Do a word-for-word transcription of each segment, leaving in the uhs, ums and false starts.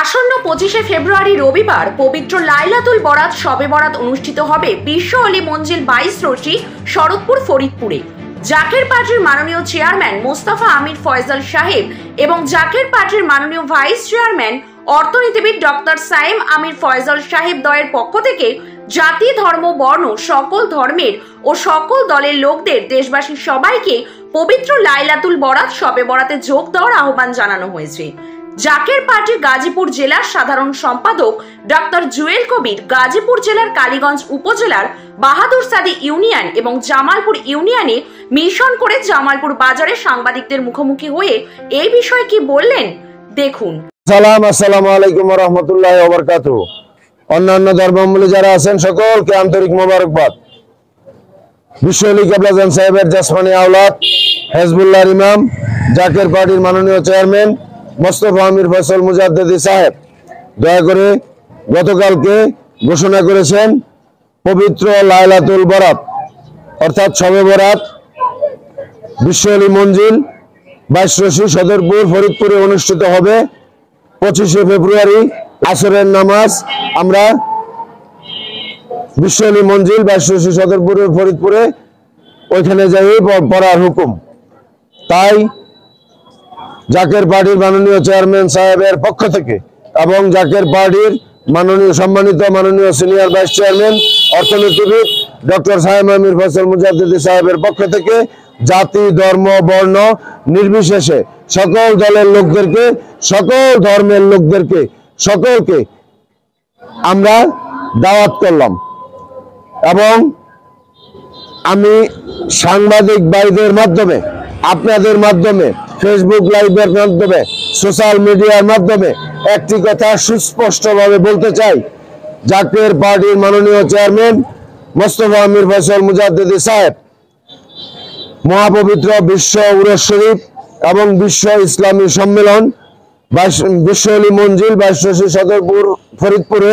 আসন্ন পঁচিশে ফেব্রুয়ারি রবিবার পবিত্র লাইলাতুল বরাত শবে বরাত অনুষ্ঠিত হবে বিশ্ব অলি মঞ্জিল বাইশ রশি শরৎপুর ফরিদপুরে। জাকের পার্টির মাননীয় চেয়ারম্যান মোস্তফা আমির ফয়সাল সাহেব এবং জাকের পার্টির মাননীয় ভাইস চেয়ারম্যান অর্থনীতিবিদ ডক্টর সাইম আমির ফয়সাল সাহেব দয়ের পক্ষ থেকে জাতি, ধর্ম, বর্ণ সকল ধর্মের ও সকল দলের লোকদের দেশবাসী সবাইকে পবিত্র লাইলাতুল বরাত শবে বরাতে যোগ দেওয়ার আহ্বান জানানো হয়েছে। জাকের পার্টি গাজীপুর জেলার সাধারণ সম্পাদক ডক্টর জুয়েল কবির গাজীপুর জেলার কালীগঞ্জ উপজেলার বাহাদুর সাদি ইউনিয়ন এবং জামালপুর ইউনিয়নে মিশন করে জামালপুর বাজারে সাংবাদিকদের মুখোমুখি হয়ে এই বিষয়ে কি বললেন দেখুন। সালাম, আসসালামু আলাইকুম ওয়া রাহমাতুল্লাহি ওয়া বারাকাতুহু। অন্যান্য ধর্মাবলম্বী যারা আছেন সকলকে আন্তরিক মোবারকবাদ। বিশ্ব অলি কেবলা জান সাহেবের জাসমানি আওলাদ হিজবুল্লাহর ইমাম জাকের পার্টির মাননীয় চেয়ারম্যান মোস্তফা আমির ফয়সাল মুজাদ্দিদি সাহেব দয়া করে গতকালকে ঘোষণা করেছেন পবিত্র লাইলাতুল বরাত অর্থাৎ শবে বরাত বিশ্ব অলি মঞ্জিল বাইশ রশি সদরপুর ফরিদপুরে অনুষ্ঠিত হবে পঁচিশে ফেব্রুয়ারি। আসরের নামাজ আমরা বিশ্ব অলি মঞ্জিল বাইশ রশি সদরপুরে ফরিদপুরে ওইখানে যাই পড়ার হুকুম। তাই জাকের পার্টির মাননীয় চেয়ারম্যান সাহেবের পক্ষ থেকে এবং জাকের পার্টির মাননীয় সম্মানিত মাননীয় সিনিয়র ভাইস চেয়ারম্যান অর্থনীতিবিদ ডক্টর সাইম আমির ফয়সাল মুজাদ্দিদি সাহেবের পক্ষ থেকে জাতি, ধর্ম, বর্ণ নির্বিশেষে সকল দলের লোকদেরকে, সকল ধর্মের লোকদেরকে, সকলকে আমরা দাওয়াত করলাম এবং আমি সাংবাদিক ভাইদের মাধ্যমে, আপনাদের মাধ্যমে, ফেসবুক লাইভের মাধ্যমে, সোশ্যাল মিডিয়ার মাধ্যমে একটি কথা সুস্পষ্টভাবে বলতে চাই। জাকের পার্টির মাননীয় চেয়ারম্যান মোস্তফা আমির ফয়সাল মুজাদ্দিদি সাহেব মহাপবিত্র বিশ্ব উরস শরীফ এবং বিশ্ব ইসলামী সম্মেলন বিশ্ব অলি মঞ্জিল বাইশ রশি সদরপুর ফরিদপুরে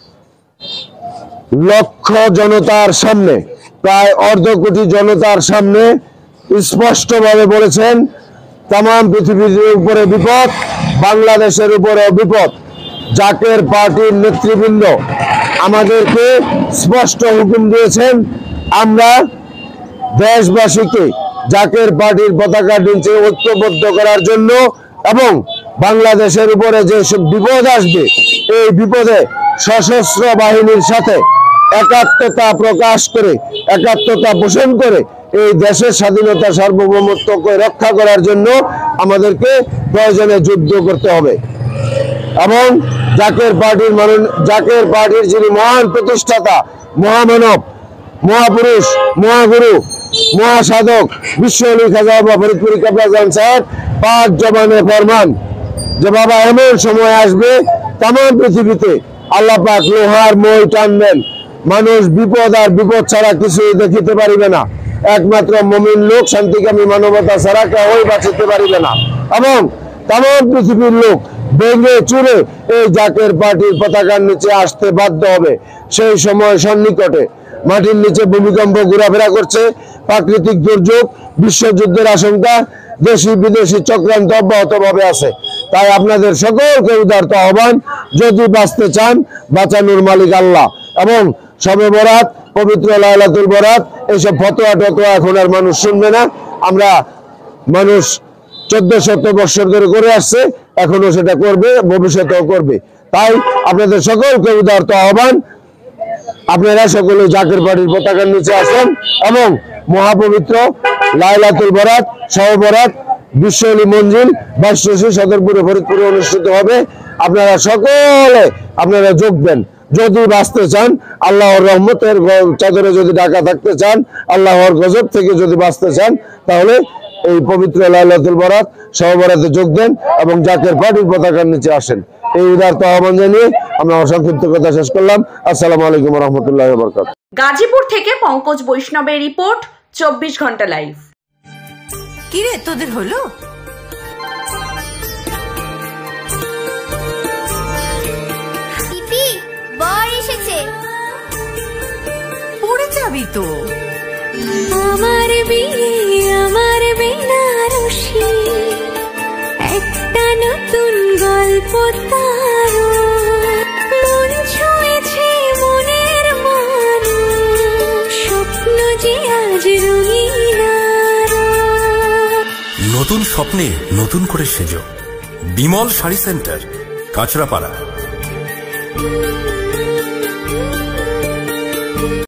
লক্ষ জনতার সামনে, প্রায় অর্ধ কোটি জনতার সামনে স্পষ্টভাবে বলেছেন তামাম পৃথিবীর উপরে বিপদ, বাংলাদেশের উপরে বিপদ। জাকের পার্টির নেতৃবৃন্দ আমাদেরকে স্পষ্ট হুকুম দিয়েছেন আমরা দেশবাসীকে জাকের পার্টির পতাকা নিচে ঐক্যবদ্ধ করার জন্য এবং বাংলাদেশের উপরে যে বিপদ আসবে এই বিপদে সশস্ত্র বাহিনীর সাথে একাত্মতা প্রকাশ করে, একাত্মতা পোষণ করে এই দেশের স্বাধীনতা সার্বভৌমত্বকে রক্ষা করার জন্য আমাদেরকে প্রয়োজনে যুদ্ধ করতে হবে এবং জাকের পার্টির মানন জাকের পার্টির যিনি মহান প্রতিষ্ঠাতা, মহামানব, মহাপুরুষ, মহাগুরু, মহাসাধক বিশ্ব অলি খাজা বাবা ফরিদপুরি কেবলা জান সাহেব পাঁচ জবানে ফরমান যে বাবা এমন সময় আসবে তামাম পৃথিবীতে আল্লাহ পাক লোহার মই টানবেন, মানুষ বিপদ আর বিপদ ছাড়া কিছুই দেখিতে পারিবে না, একমাত্র মুমিন লোক শান্তিকামী মানবতা ছাড়া কেউই বাঁচিতে পারিবে না এবং তামাম পৃথিবীর লোক ভেঙে চুরে এই জাকের পার্টির পতাকার নিচে আসতে বাধ্য হবে। সেই সময় সন্নিকটে মাটির নিচে ভূমিকম্প ঘোরাফেরা করছে, প্রাকৃতিক দুর্যোগ, বিশ্বযুদ্ধের আশঙ্কা, দেশি বিদেশি চক্রান্ত অব্যাহত ভাবে আছে। তাই আপনাদের সকলকে উদারত আহ্বান, যদি বাঁচতে চান বাঁচানোর মালিক আল্লাহ এবং শবে বরাত পবিত্র লাইলাতুল বরাত এইসব ফতোয়া টতোয়া এখন আর মানুষ শুনবে না। আমরা মানুষ চোদ্দ শত বৎসর ধরে করে আসছে, এখনো সেটা করবে, ভবিষ্যতেও করবে। তাই আপনাদের সকলকে উদারত আহ্বান, আপনারা সকলে জাকের পার্টির পতাকার নিচে আসেন এবং মহাপবিত্র লাইলাতুল বরাত শবে বরাত বিশ্ব অলি মঞ্জিল বাইশ রশি সদরপুরে ফরিদপুরে অনুষ্ঠিত হবে। আপনারা সকলে আপনারা যোগ দেন। যদি বাঁচতে চান, আল্লাহর রহমতের চাদরে যদি ঢাকা থাকতে চান, আল্লাহর গজব থেকে যদি বাঁচতে চান, তাহলে এই পবিত্র লাইলাতুল বরাত শবে বরাতে যোগ দেন এবং জাকের পার্টির পতাকার নিচে আসেন। এই উদারত আহ্বান জানিয়ে আমরা সংক্ষিপ্ত কথা শেষ করলাম। আসসালামু আলাইকুম ওয়া রাহমাতুল্লাহি ওয়া বারাকাতুহু। গাজীপুর থেকে পঙ্কজ বৈষ্ণবের রিপোর্ট, চব্বিশ ঘন্টা লাইভ। কি রে তোদের হলো? পিপি বর এসেছে। পড়ে যাবি তো। আমার বিয়ে আমার বেনারসি, একটা নতুন গল্প তার নতুন স্বপ্নে নতুন করে সেজো। বিমল শাড়ি সেন্টার, কাঁচরাপাড়া।